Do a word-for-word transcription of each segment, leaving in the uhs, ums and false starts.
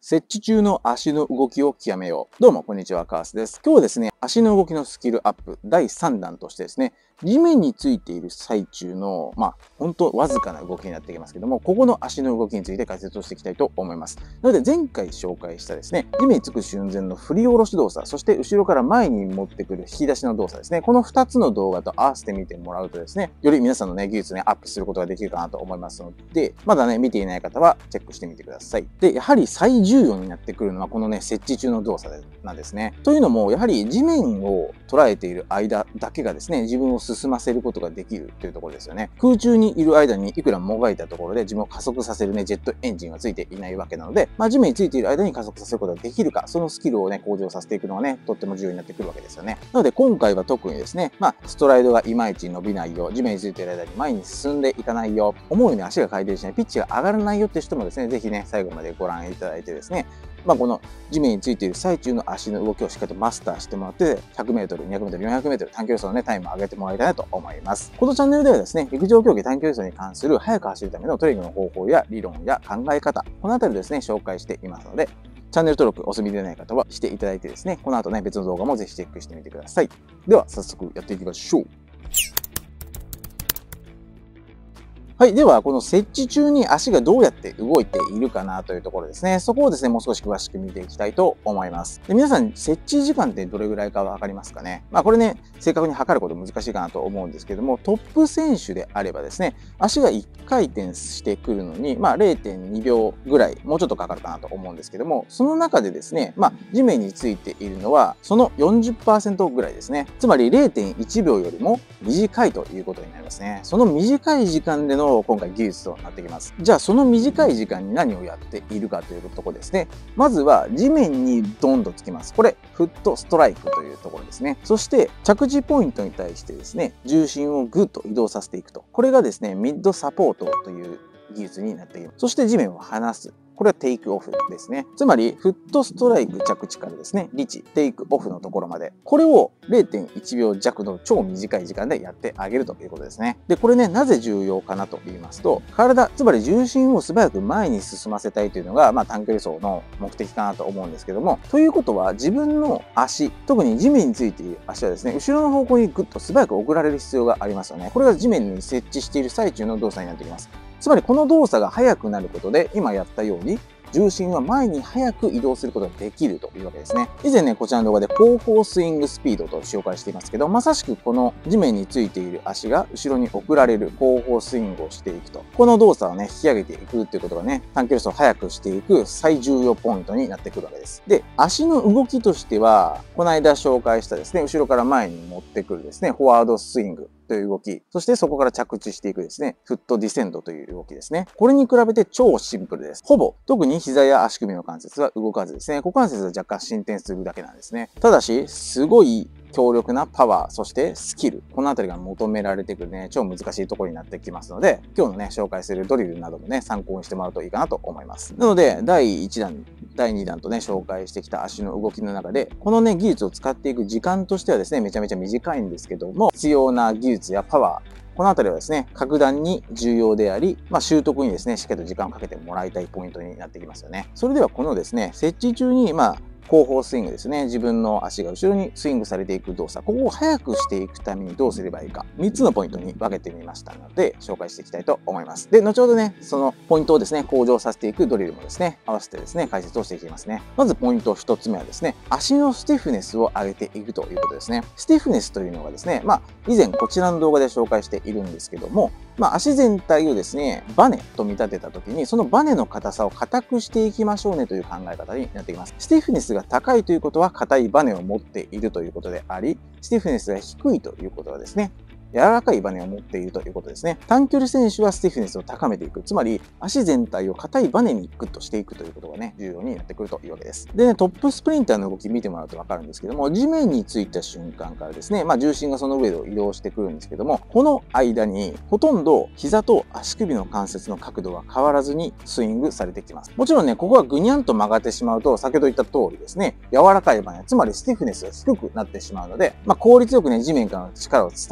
設置中の足の動きを極めよう。どうも、こんにちは、カースです。今日はですね、足の動きのスキルアップだいさんだんとしてですね、地面についている最中の、まあ、ほんとわずかな動きになってきますけども、ここの足の動きについて解説をしていきたいと思います。なので、前回紹介したですね、地面につく瞬前の振り下ろし動作、そして後ろから前に持ってくる引き出しの動作ですね、このふたつの動画と合わせて見てもらうとですね、より皆さんのね、技術ね、アップすることができるかなと思いますので、まだね、見ていない方はチェックしてみてください。で、やはり最重要になってくるのは、このね、設置中の動作なんですね。というのも、やはり地面を捉えている間だけがですね、自分を進ませることができるというところですよね。空中にいる間にいくらもがいたところで自分を加速させるね、ジェットエンジンはついていないわけなので、まあ、地面についている間に加速させることができるか、そのスキルをね、向上させていくのがね、とっても重要になってくるわけですよね。なので、今回は特にですね、まあ、ストライドがいまいち伸びないよ、地面についている間に前に進んでいかないよ、思うように足が回転しない、ピッチが上がらないよって人もですね、ぜひね、最後までご覧いただいてですね、まあ、この地面についている最中の足の動きをしっかりとマスターしてもらって、ひゃくメートル、にひゃくメートル、よんひゃくメートル、短距離走のね、タイムを上げてもらいたいなと思います。このチャンネルではですね、陸上競技短距離走に関する速く走るためのトレーニングの方法や理論や考え方、このあたりをですね、紹介していますので、チャンネル登録お済みでない方はしていただいてですね、この後ね、別の動画もぜひチェックしてみてください。では、早速やっていきましょう。はい。では、この設置中に足がどうやって動いているかなというところですね。そこをですね、もう少し詳しく見ていきたいと思います。で、皆さん、設置時間ってどれぐらいかわかりますかね。まあ、これね、正確に測ること難しいかなと思うんですけども、トップ選手であればですね、足がいっかい転してくるのに、まあ、れいてんにびょうぐらい、もうちょっとかかるかなと思うんですけども、その中でですね、まあ、地面についているのは、その よんじゅっパーセント ぐらいですね。つまり れいてんいちびょうよりも短いということになりますね。その短い時間での今回技術となってきます。じゃあその短い時間に何をやっているかというところですね。まずは地面にドンとつきます。これフットストライクというところですね。そして着地ポイントに対してですね、重心をグッと移動させていくと。これがですね、ミッドサポートという技術になっています。そして地面を離す。これはテイクオフですね。つまり、フットストライク着地からですね、リチ、テイクオフのところまで。これを れいてんいちびょうじゃくの超短い時間でやってあげるということですね。で、これね、なぜ重要かなと言いますと、体、つまり重心を素早く前に進ませたいというのが、まあ短距離走の目的かなと思うんですけども、ということは自分の足、特に地面についている足はですね、後ろの方向にぐっと素早く送られる必要がありますよね。これが地面に設置している最中の動作になってきます。つまりこの動作が速くなることで、今やったように、重心は前に早く移動することができるというわけですね。以前ね、こちらの動画で後方スイングスピードと紹介していますけど、まさしくこの地面についている足が後ろに送られる後方スイングをしていくと。この動作をね、引き上げていくっていうことがね、短距離走を速くしていく最重要ポイントになってくるわけです。で、足の動きとしては、この間紹介したですね、後ろから前に持ってくるですね、フォワードスイング。という動き。そしてそこから着地していくですね、フットディセンドという動きですね。これに比べて超シンプルです。ほぼ、特に膝や足首の関節は動かずですね、股関節は若干進展するだけなんですね。ただし、すごい強力なパワー、そしてスキル。このあたりが求められてくるね、超難しいところになってきますので、今日のね、紹介するドリルなどもね、参考にしてもらうといいかなと思います。なので、だいいちだん、だいにだんとね、紹介してきた足の動きの中で、このね、技術を使っていく時間としてはですね、めちゃめちゃ短いんですけども、必要な技術やパワー、このあたりはですね、格段に重要であり、まあ、習得にですね、しっかりと時間をかけてもらいたいポイントになってきますよね。それではこのですね、設置中に、まあ、後方スイングですね。自分の足が後ろにスイングされていく動作。ここを速くしていくためにどうすればいいか。みっつのポイントに分けてみましたので、紹介していきたいと思います。で、後ほどね、そのポイントをですね、向上させていくドリルもですね、合わせてですね、解説をしていきますね。まずポイントひとつめはですね、足のスティフネスを上げていくということですね。スティフネスというのがですね、まあ、以前こちらの動画で紹介しているんですけども、まあ、足全体をですね、バネと見立てたときに、そのバネの硬さを硬くしていきましょうねという考え方になってきます。スティフネスが高いということは硬いバネを持っているということであり、スティフネスが低いということはですね、柔らかいバネを持っているということですね。短距離選手はスティフネスを高めていく。つまり、足全体を硬いバネにグッとしていくということがね、重要になってくるというわけです。でね、トップスプリンターの動き見てもらうとわかるんですけども、地面についた瞬間からですね、まあ重心がその上で移動してくるんですけども、この間にほとんど膝と足首の関節の角度が変わらずにスイングされてきます。もちろんね、ここがぐにゃんと曲がってしまうと、先ほど言った通りですね、柔らかいバネ、つまりスティフネスが低くなってしまうので、まあ効率よくね、地面からの力を伝えられない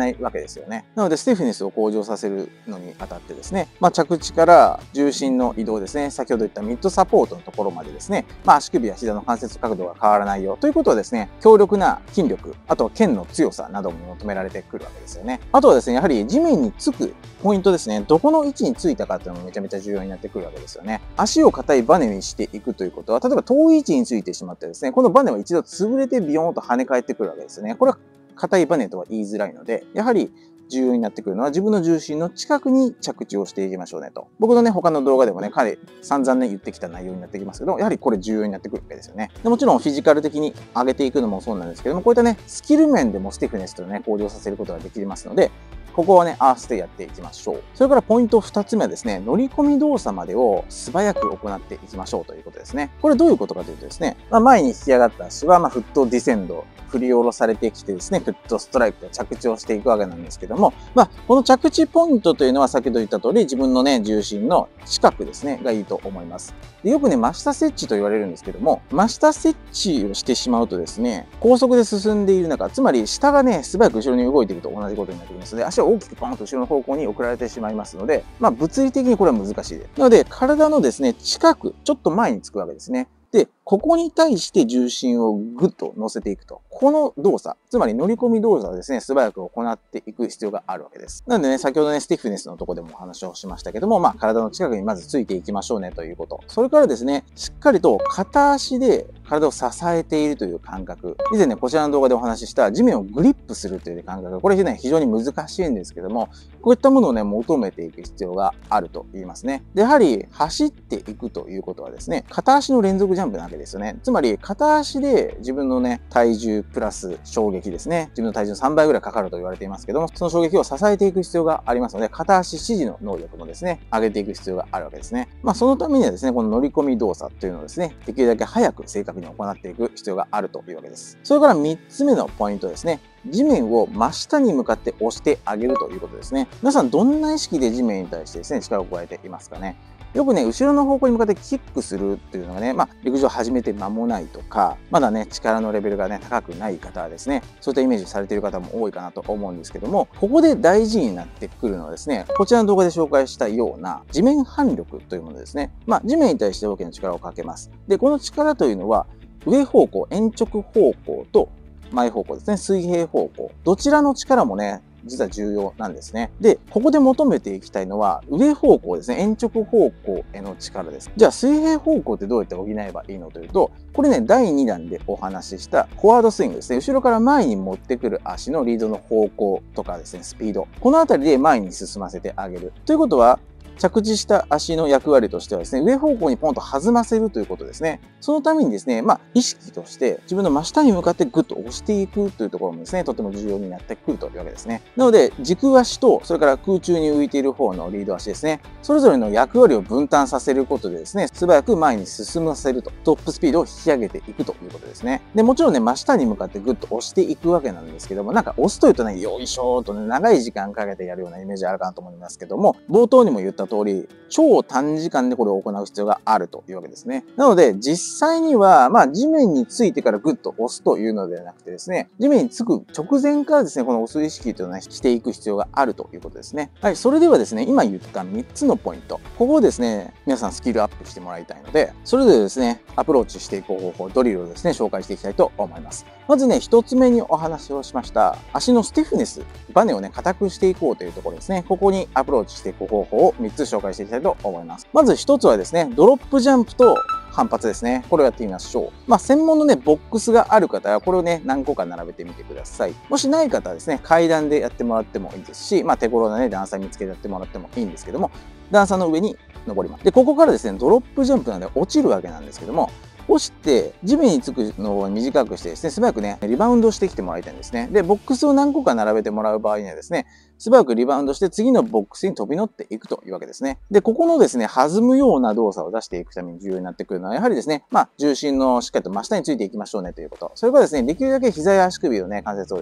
ないわけですよね。なので、スティフネスを向上させるのにあたってですね、まあ、着地から重心の移動ですね、先ほど言ったミッドサポートのところまでですね、まあ、足首や膝の関節角度が変わらないよということはですね、強力な筋力、あとは腱の強さなども求められてくるわけですよね。あとはですね、やはり地面につくポイントですね、どこの位置についたかっていうのもめちゃめちゃ重要になってくるわけですよね。足を硬いバネにしていくということは、例えば遠い位置についてしまってですね、このバネは一度潰れてビヨーンと跳ね返ってくるわけですよね。これは硬いバネとは言いづらいので、やはり重要になってくるのは自分の重心の近くに着地をしていきましょうねと。僕のね、他の動画でもね、彼散々ね言ってきた内容になってきますけど、やはりこれ重要になってくるわけですよね。でもちろんフィジカル的に上げていくのもそうなんですけども、こういったね、スキル面でもスティフネスというのをね、向上させることができますので、ここはね、合わせてやっていきましょう。それからポイントふたつめはですね、乗り込み動作までを素早く行っていきましょうということですね。これどういうことかというとですね、まあ、前に引き上がった足は、まあ、フットディセンド、振り下ろされてきてですね、フットストライクで着地をしていくわけなんですけども、まあ、この着地ポイントというのは先ほど言った通り、自分のね、重心の近くですね、がいいと思います。でよくね、真下接地と言われるんですけども、真下接地をしてしまうとですね、高速で進んでいる中、つまり下がね、素早く後ろに動いていると同じことになってきますので、足は大きくポンと後ろの方向に送られてしまいますので、まあ、物理的にこれは難しいです。なので、体のですね、近く、ちょっと前につくわけですね。で、ここに対して重心をぐっと乗せていくと。この動作、つまり乗り込み動作をですね、素早く行っていく必要があるわけです。なのでね、先ほどね、スティフネスのとこでもお話をしましたけども、まあ、体の近くにまずついていきましょうねということ。それからですね、しっかりと片足で体を支えているという感覚。以前ね、こちらの動画でお話しした地面をグリップするという感覚。これね、非常に難しいんですけども、こういったものをね、求めていく必要があると言いますね。で、やはり走っていくということはですね、片足の連続ジャンプなわけですよね。つまり、片足で自分のね、体重プラス衝撃ですね。自分の体重のさんばいぐらいかかると言われていますけども、その衝撃を支えていく必要がありますので、片足支持の能力もですね、上げていく必要があるわけですね。まあ、そのためにはですね、この乗り込み動作というのをですね、できるだけ早く正確に行っていく必要があるというわけです。それからみっつめのポイントですね。地面を真下に向かって押してあげるということですね。皆さんどんな意識で地面に対してですね、力を加えていますかね。よくね、後ろの方向に向かってキックするっていうのがね、まあ、陸上始めて間もないとか、まだね、力のレベルがね、高くない方はですね、そういったイメージされている方も多いかなと思うんですけども、ここで大事になってくるのはですね、こちらの動画で紹介したような地面反力というものですね。まあ、地面に対して大きな力をかけます。で、この力というのは、上方向、鉛直方向と前方向ですね、水平方向。どちらの力もね、実は重要なんですね。で、ここで求めていきたいのは、上方向ですね、鉛直方向への力です。じゃあ、水平方向ってどうやって補えばいいのというと、これね、だいにだんでお話ししたフォワードスイングですね。後ろから前に持ってくる足のリードの方向とかですね、スピード。このあたりで前に進ませてあげる。ということは、着地した足の役割としてはですね、上方向にポンと弾ませるということですね。そのためにですね、まあ、意識として自分の真下に向かってグッと押していくというところもですね、とても重要になってくるというわけですね。なので、軸足と、それから空中に浮いている方のリード足ですね、それぞれの役割を分担させることでですね、素早く前に進ませると、トップスピードを引き上げていくということですね。で、もちろんね、真下に向かってグッと押していくわけなんですけども、なんか押すというとね、よいしょーとね、長い時間かけてやるようなイメージあるかなと思いますけども、冒頭にも言った通り、超短時間でこれを行う必要があるというわけですね。なので、実際には、まあ、地面についてからグッと押すというのではなくてですね、地面につく直前からですね、この押す意識というのはしていく必要があるということですね。はい、それではですね、今言ったみっつのポイント。ここをですね、皆さんスキルアップしてもらいたいので、それぞれですね、アプローチしていく方法、ドリルをですね、紹介していきたいと思います。まずね、一つ目にお話をしました、足のスティフネス、バネをね、硬くしていこうというところですね。ここにアプローチしていく方法をみっつ紹介していきたいと思います。まず一つはですね、ドロップジャンプと反発ですね。これをやってみましょう。まあ、専門のね、ボックスがある方は、これをね、何個か並べてみてください。もしない方はですね、階段でやってもらってもいいですし、まあ、手頃なね、段差見つけてやってもらってもいいんですけども、段差の上に登ります。で、ここからですね、ドロップジャンプなので落ちるわけなんですけども、押して地面につくのを短くしてですね、素早くね、リバウンドしてきてもらいたいんですね。で、ボックスを何個か並べてもらう場合にはですね、素早くリバウンドして次のボックスに飛び乗っていくというわけですね。で、ここのですね、弾むような動作を出していくために重要になってくるのは、やはりですね、まあ、重心のしっかりと真下についていきましょうねということ。それからですね、できるだけ膝や足首をね、関節をですね、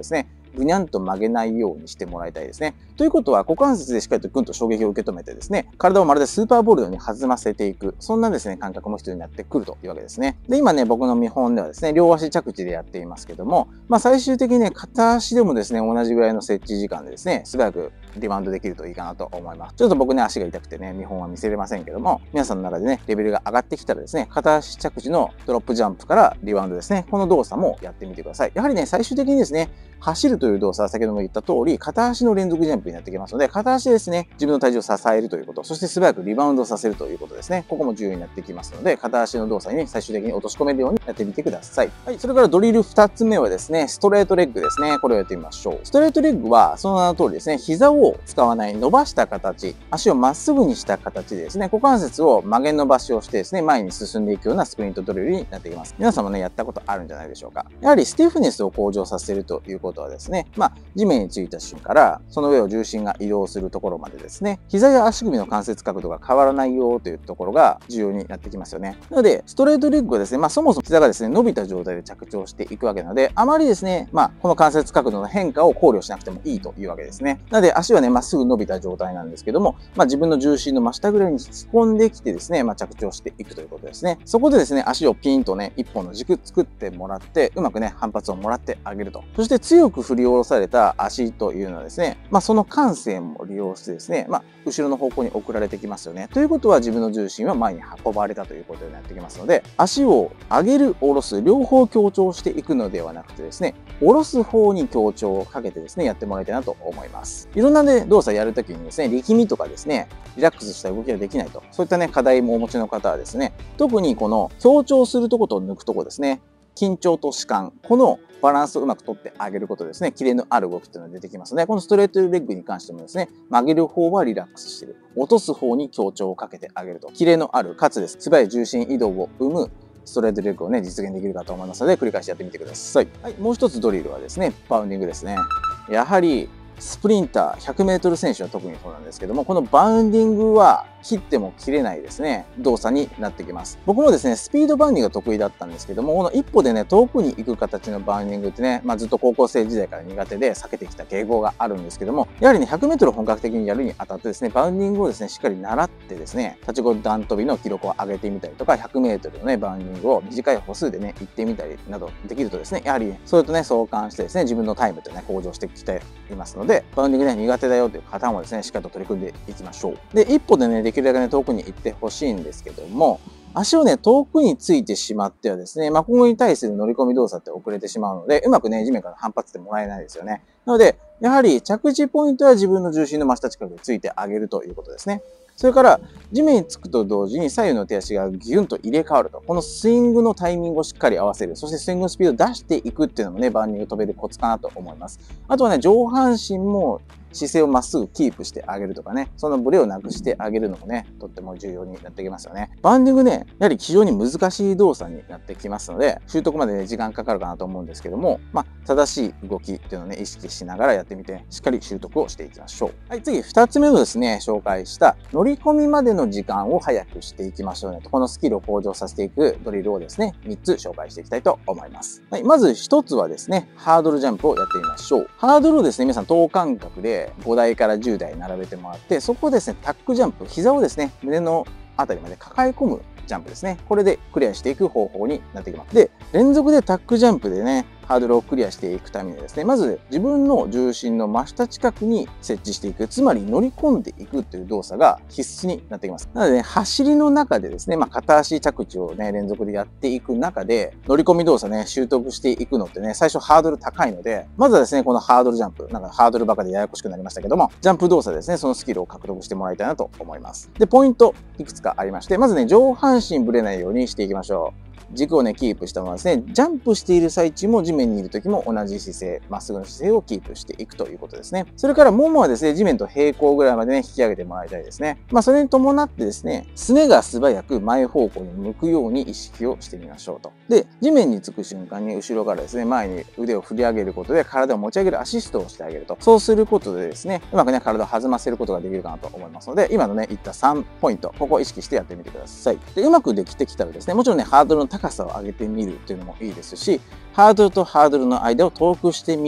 ぐにゃんと曲げないようにしてもらいたいですね。ということは、股関節でしっかりとぐんと衝撃を受け止めてですね、体をまるでスーパーボールのように弾ませていく、そんなですね、感覚も必要になってくるというわけですね。で、今ね、僕の見本ではですね、両足着地でやっていますけども、まあ最終的にね、片足でもですね、同じぐらいの設置時間でですね、素早くリバウンドできるといいかなと思います。ちょっと僕ね、足が痛くてね、見本は見せれませんけども、皆さんの中でね、レベルが上がってきたらですね、片足着地のドロップジャンプからリバウンドですね、この動作もやってみてください。やはりね、最終的にですね、走るという動作は先ほども言った通り、片足の連続ジャンプになってきますので、片足でですね、自分の体重を支えるということ、そして素早くリバウンドさせるということですね。ここも重要になってきますので、片足の動作に、ね、最終的に落とし込めるようにやってみてください。はい、それからドリルふたつめはですね、ストレートレッグですね。これをやってみましょう。ストレートレッグは、その名の通りですね、膝を使わない、伸ばした形、足をまっすぐにした形でですね、股関節を曲げ伸ばしをしてですね、前に進んでいくようなスプリントドリルになってきます。皆さんもね、やったことあるんじゃないでしょうか。やはりスティフネスを向上させるということはですね、まあ、地面についた瞬間から、その上を重心が移動するところまでですね、膝や足首の関節角度が変わらないよというところが重要になってきますよね。なので、ストレートレッグはですね、まあそもそも膝がですね、伸びた状態で着地をしていくわけなので、あまりですね、まあこの関節角度の変化を考慮しなくてもいいというわけですね。なので、足はね、まっすぐ伸びた状態なんですけども、まあ自分の重心の真下ぐらいに突っ込んできてですね、まあ着地をしていくということですね。そこでですね、足をピンとね、一本の軸作ってもらって、うまくね、反発をもらってあげると。そして強く振り下ろされた足というのはですね、まあその感性も利用してですね、まあ後ろの方向に送られてきますよね。ということは自分の重心は前に運ばれたということになってきますので、足を上げる、下ろす、両方強調していくのではなくてですね、下ろす方に強調をかけてですね、やってもらいたいなと思います。いろんなね、動作やるときにですね、力みとかですね、リラックスした動きができないと。そういったね、課題もお持ちの方はですね、特にこの強調するとこと抜くとこですね、緊張と弛緩、このバランスをうまく取ってあげることですね、キレのある動きというのが出てきますので、このストレートレッグに関してもですね、曲げる方はリラックスしている。落とす方に強調をかけてあげると。キレのある、かつです。素早い重心移動を生むストレートレッグをね、実現できるかと思いますので、繰り返しやってみてください。はい、もう一つドリルはですね、バウンディングですね。やはり、スプリンター、ひゃくメートル選手は特にそうなんですけども、このバウンディングは切っても切れないですね、動作になってきます。僕もですね、スピードバウンディングが得意だったんですけども、この一歩でね、遠くに行く形のバウンディングってね、まあずっと高校生時代から苦手で避けてきた傾向があるんですけども、やはりね、ひゃくメートル本格的にやるにあたってですね、バウンディングをですね、しっかり習ってですね、立ちご段跳びの記録を上げてみたりとか、ひゃくメートルのね、バウンディングを短い歩数でね、行ってみたりなどできるとですね、やはりそれとね、相関してですね、自分のタイムってね、向上してきていますので、バウンディングね、苦手だよという方もですね、しっかりと取り組んでいきましょう。で、一歩でね、できるだけね、遠くに行ってほしいんですけども、足をね、遠くについてしまってはですね、まあ、今後に対する乗り込み動作って遅れてしまうので、うまくね、地面から反発ってもらえないですよね。なので、やはり着地ポイントは自分の重心の真下近くについてあげるということですね。それから、地面につくと同時に左右の手足がギュンと入れ替わると。このスイングのタイミングをしっかり合わせる。そしてスイングのスピードを出していくっていうのもね、バウンディング飛べるコツかなと思います。あとはね、上半身も姿勢をまっすぐキープしてあげるとかね、そのブレをなくしてあげるのもね、とっても重要になってきますよね。バウンディングね、やはり非常に難しい動作になってきますので、習得までね、時間かかるかなと思うんですけども、まあ、正しい動きっていうのをね、意識しながらやってみて、しっかり習得をしていきましょう。はい、次、二つ目のですね、紹介した乗り込みまでの時間を早くしていきましょうねと。このスキルを向上させていくドリルをですね、みっつ紹介していきたいと思います。はい、まずひとつはですね、ハードルジャンプをやってみましょう。ハードルをですね、皆さん等間隔でごだいからじゅうだい並べてもらって、そこをですね、タックジャンプ、膝をですね、胸のあたりまで抱え込むジャンプですね。これでクリアしていく方法になってきます。で、連続でタックジャンプでね、ハードルをクリアしていくためにはですね、まず自分の重心の真下近くに設置していく、つまり乗り込んでいくという動作が必須になってきます。なのでね、走りの中でですね、まあ、片足着地をね、連続でやっていく中で、乗り込み動作ね、習得していくのってね、最初ハードル高いので、まずはですね、このハードルジャンプ、なんかハードルばかでややこしくなりましたけども、ジャンプ動作ですね、そのスキルを獲得してもらいたいなと思います。で、ポイント、いくつかありまして、まずね、上半身ぶれないようにしていきましょう。軸をね、キープしたままですね、ジャンプしている最中も地面にいる時も同じ姿勢、まっすぐの姿勢をキープしていくということですね。それからももはですね、地面と平行ぐらいまでね、引き上げてもらいたいですね。まあ、それに伴ってですね、すねが素早く前方向に向くように意識をしてみましょうと。で、地面につく瞬間に後ろからですね、前に腕を振り上げることで体を持ち上げるアシストをしてあげると。そうすることでですね、うまくね、体を弾ませることができるかなと思いますので、今のね、言ったさんポイント、ここを意識してやってみてください。で、うまくできてきたらですね、もちろんね、ハードルの高さを上げてみるっていうのもいいですし、ハードルとハードルの間を遠くしてみる。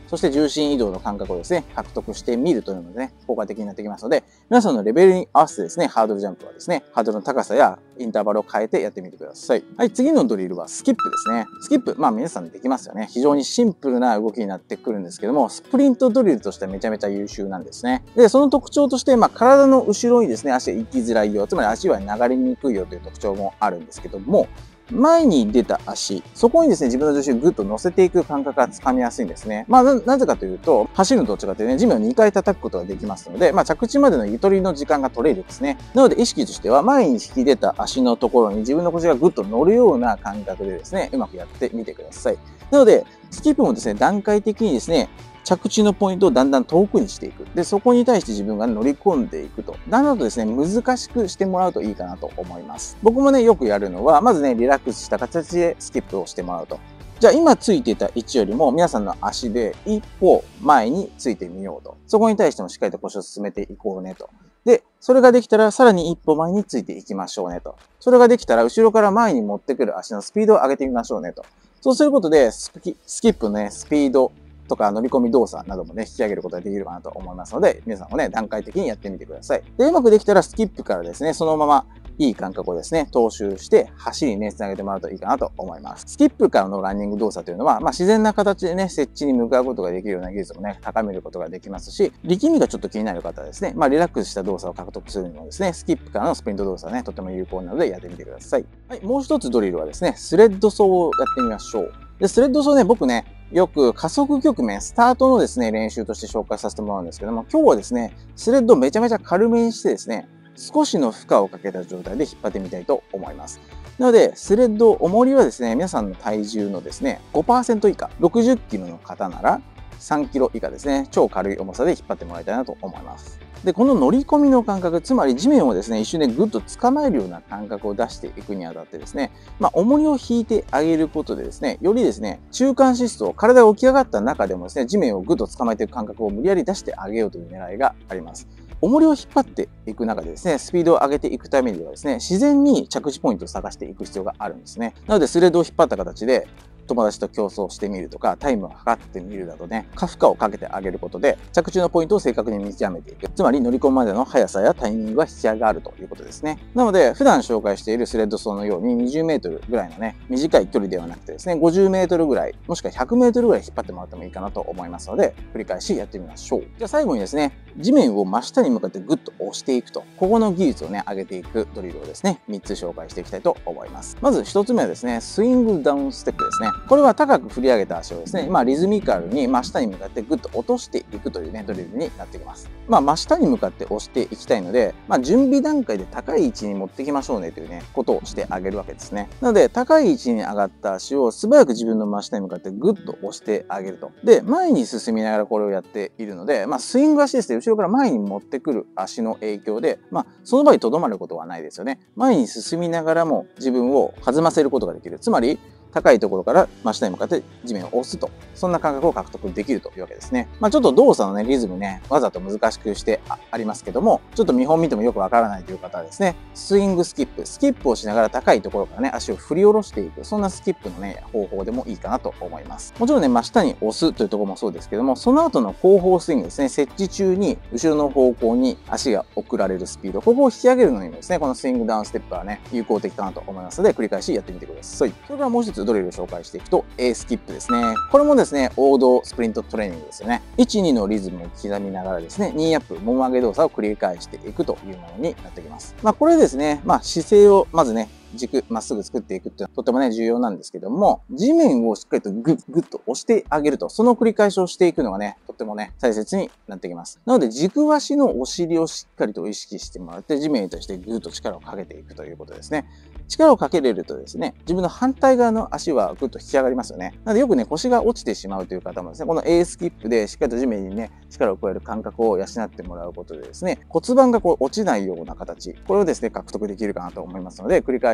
そして重心移動の感覚をですね、獲得してみるというのでね、効果的になってきますので、皆さんのレベルに合わせてですね、ハードルジャンプはですね、ハードルの高さやインターバルを変えてやってみてください。はい、次のドリルはスキップですね。スキップ、まあ皆さんできますよね。非常にシンプルな動きになってくるんですけども、スプリントドリルとしてはめちゃめちゃ優秀なんですね。で、その特徴として、まあ体の後ろにですね、足が行きづらいよ、つまり足は流れにくいよという特徴もあるんですけども、前に出た足、そこにですね、自分の重心をぐっと乗せていく感覚がつかみやすいんですね。まあな、なぜかというと、走るのと違ってね、地面をにかい叩くことができますので、まあ着地までのゆとりの時間が取れるんですね。なので意識としては、前に引き出た足のところに自分の腰がぐっと乗るような感覚でですね、うまくやってみてください。なので、スキップもですね、段階的にですね、着地のポイントをだんだん遠くにしていく。で、そこに対して自分が乗り込んでいくと。だんだんとですね、難しくしてもらうといいかなと思います。僕もね、よくやるのは、まずね、リラックスした形でスキップをしてもらうと。じゃあ今ついていた位置よりも皆さんの足で一歩前についてみようと。そこに対してもしっかりと腰を進めていこうねと。で、それができたらさらに一歩前についていきましょうねと。それができたら後ろから前に持ってくる足のスピードを上げてみましょうねと。そうすることでスキップのね、スピード、とか乗り込み動作などもね、引き上げることができるかなと思いますので、皆さんもね、段階的にやってみてください。で、うまくできたらスキップからですね、そのままいい感覚をですね、踏襲して走りにね、つなげてもらうといいかなと思います。スキップからのランニング動作というのは、まあ自然な形でね、設置に向かうことができるような技術もね、高めることができますし、力みがちょっと気になる方はですね、まあリラックスした動作を獲得するにもですね、スキップからのスプリント動作はね、とても有効なのでやってみてください。はい、もう一つドリルはですね、スレッド走をやってみましょう。で、スレッド走ね、僕ね、よく加速局面、スタートのですね、練習として紹介させてもらうんですけども、今日はですね、スレッドをめちゃめちゃ軽めにしてですね、少しの負荷をかけた状態で引っ張ってみたいと思います。なので、スレッド、重りはですね、皆さんの体重のですね、ごパーセント以下、ろくじゅっキロの方ならさんキロ以下ですね、超軽い重さで引っ張ってもらいたいなと思います。で、この乗り込みの感覚、つまり地面をですね、一瞬でぐっと捕まえるような感覚を出していくにあたってですね、まあ、重りを引いてあげることでですね、よりですね、中間シスト、体が起き上がった中でもですね、地面をぐっと捕まえていく感覚を無理やり出してあげようという狙いがあります。重りを引っ張っていく中でですね、スピードを上げていくためにはですね、自然に着地ポイントを探していく必要があるんですね。なので、スレッドを引っ張った形で、友達と競争してみるとか、タイムを測ってみるなどね、負荷をかけてあげることで、着地のポイントを正確に見極めていく。つまり乗り込むまでの速さやタイミングが引き上がるということですね。なので、普段紹介しているスレッド走のようににじゅうメートルぐらいのね、短い距離ではなくてですね、ごじゅうメートルぐらい、もしくはひゃくメートルぐらい引っ張ってもらってもいいかなと思いますので、繰り返しやってみましょう。じゃあ最後にですね、地面を真下に向かってグッと押していくと、ここの技術をね、上げていくドリルをですね、みっつ紹介していきたいと思います。まずひとつめはですね、スイングダウンステップですね。これは高く振り上げた足をですね、まあリズミカルに真下に向かってグッと落としていくというね、ドリルになってきます。まあ真下に向かって押していきたいので、まあ準備段階で高い位置に持ってきましょうねというね、ことをしてあげるわけですね。なので、高い位置に上がった足を素早く自分の真下に向かってグッと押してあげると。で、前に進みながらこれをやっているので、まあスイング足ですね、後ろから前に持ってくる足の影響で、まあその場合とどまることはないですよね。前に進みながらも自分を弾ませることができる。つまり、高いところから真下に向かって地面を押すと。そんな感覚を獲得できるというわけですね。まあちょっと動作のね、リズムね、わざと難しくしてありますけども、ちょっと見本見てもよくわからないという方はですね、スイングスキップ、スキップをしながら高いところからね、足を振り下ろしていく、そんなスキップのね、方法でもいいかなと思います。もちろんね、真下に押すというところもそうですけども、その後の後方スイングですね、設置中に後ろの方向に足が送られるスピード、ここを引き上げるのにもですね、このスイングダウンステップはね、有効的かなと思いますので、繰り返しやってみてください。それからもう一つドリルを紹介していくと A スキップですね。これもですね、王道スプリントトレーニングですよね。いち、にのリズムを刻みながらですね、ニーアップ、もも上げ動作を繰り返していくというものになってきます。まあこれですね、まあ姿勢をまずね、軸、まっすぐ作っていくっていうのはとてもね、重要なんですけども、地面をしっかりとグッグッと押してあげると、その繰り返しをしていくのがね、とってもね、大切になってきます。なので、軸足のお尻をしっかりと意識してもらって、地面に対してグッと力をかけていくということですね。力をかけれるとですね、自分の反対側の足はぐっと引き上がりますよね。なのでよくね、腰が落ちてしまうという方もですね、この A スキップでしっかりと地面にね、力を加える感覚を養ってもらうことでですね、骨盤がこう落ちないような形、これをですね、獲得できるかなと思いますので、繰り返し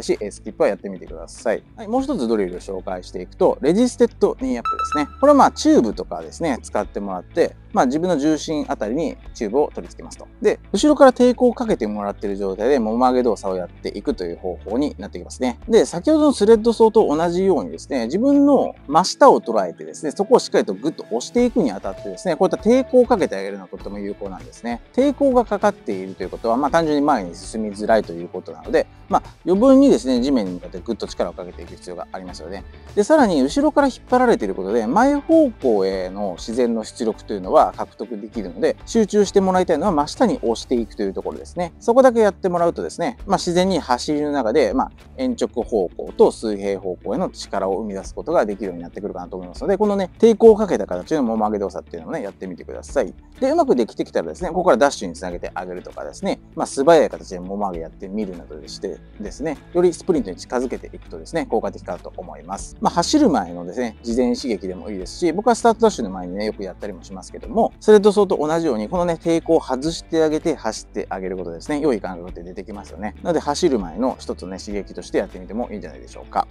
し、スキップはやってみてください。はい、もう一つドリルを紹介していくと、レジステッドニーアップですね。これはまあチューブとかですね、使ってもらって、まあ自分の重心あたりにチューブを取り付けますと。で、後ろから抵抗をかけてもらっている状態でもも上げ動作をやっていくという方法になってきますね。で、先ほどのスレッド走と同じようにですね、自分の真下を捉えてですね、そこをしっかりとグッと押していくにあたってですね、こういった抵抗をかけてあげるのはとっても有効なんですね。抵抗がかかっているということは、まあ単純に前に進みづらいということなので、まあ余分にですね、地面に向かってグッと力をかけていく必要がありますよね。で、さらに後ろから引っ張られていることで、前方向への自然の出力というのは獲得できるので、集中してもらいたいのは真下に押していくというところですね。そこだけやってもらうとですね、まあ自然に走りの中で、まあ鉛直方向と水平方向への力を生み出すことができるようになってくるかなと思いますので、このね、抵抗をかけた形のもも上げ動作っていうのをね、やってみてください。で、うまくできてきたらですね、ここからダッシュにつなげてあげるとかですね、まあ素早い形でもも上げやってみるなどでしてですね、よりスプリントに近づけていくとですね、効果的かなと思います。まあ走る前のですね、事前刺激でもいいですし、僕はスタートダッシュの前にね、よくやったりもしますけども、スレッド走と同じように、このね、抵抗を外してあげて走ってあげることですね、良い感覚って出てきますよね。なので走る前の一つね、刺激としてやってみてもいいんじゃないでしょうか。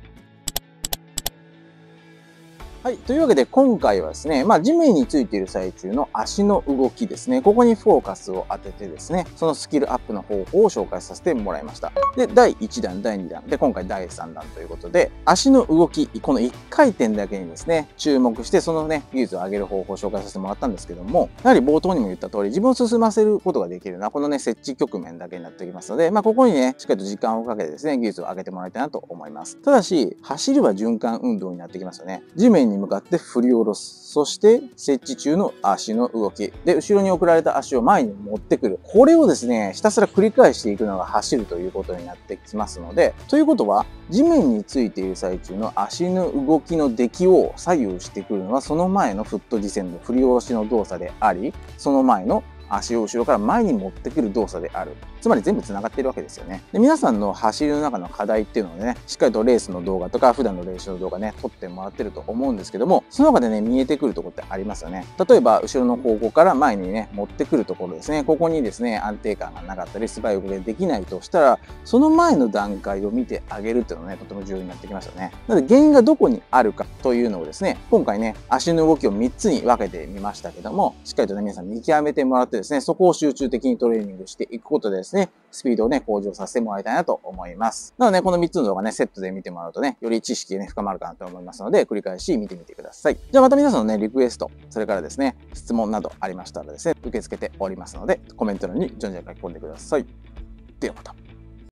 はい。というわけで、今回はですね、まあ、地面についている最中の足の動きですね。ここにフォーカスを当ててですね、そのスキルアップの方法を紹介させてもらいました。で、だいいちだん、だいにだん、で、今回だいさんだんということで、足の動き、このいっかい転だけにですね、注目して、そのね、技術を上げる方法を紹介させてもらったんですけども、やはり冒頭にも言った通り、自分を進ませることができるのは、このね、設置局面だけになってきますので、まあ、ここにね、しっかりと時間をかけてですね、技術を上げてもらいたいなと思います。ただし、走りは循環運動になってきますよね。地面に向かって振り下ろす。そして、設置中の足の動き。で、後ろに送られた足を前に持ってくる。これをですね、ひたすら繰り返していくのが走るということになってきますので、ということは、地面についている最中の足の動きの出来を左右してくるのは、その前のフットディセンド、振り下ろしの動作であり、その前の足を後ろから前に持ってくる動作である。つまり全部繋がっているわけですよね。で、皆さんの走りの中の課題っていうのをね、しっかりとレースの動画とか普段の練習の動画ね、撮ってもらってると思うんですけども、その中でね、見えてくるところってありますよね。例えば、後ろの方向から前にね、持ってくるところですね。ここにですね、安定感がなかったり、素早くできないとしたら、その前の段階を見てあげるっていうのがね、とても重要になってきますよね。なので、原因がどこにあるかというのをですね、今回ね、足の動きをみっつに分けてみましたけども、しっかりとね、皆さん見極めてもらってですね、そこを集中的にトレーニングしていくことでですね、スピードをね、向上させてもらいたいなと思います。なのでね、このみっつの動画ね、セットで見てもらうとね、より知識がね、深まるかなと思いますので、繰り返し見てみてください。じゃあまた皆さんのね、リクエスト、それからですね、質問などありましたらですね、受け付けておりますので、コメント欄に順次書き込んでください。ではまた。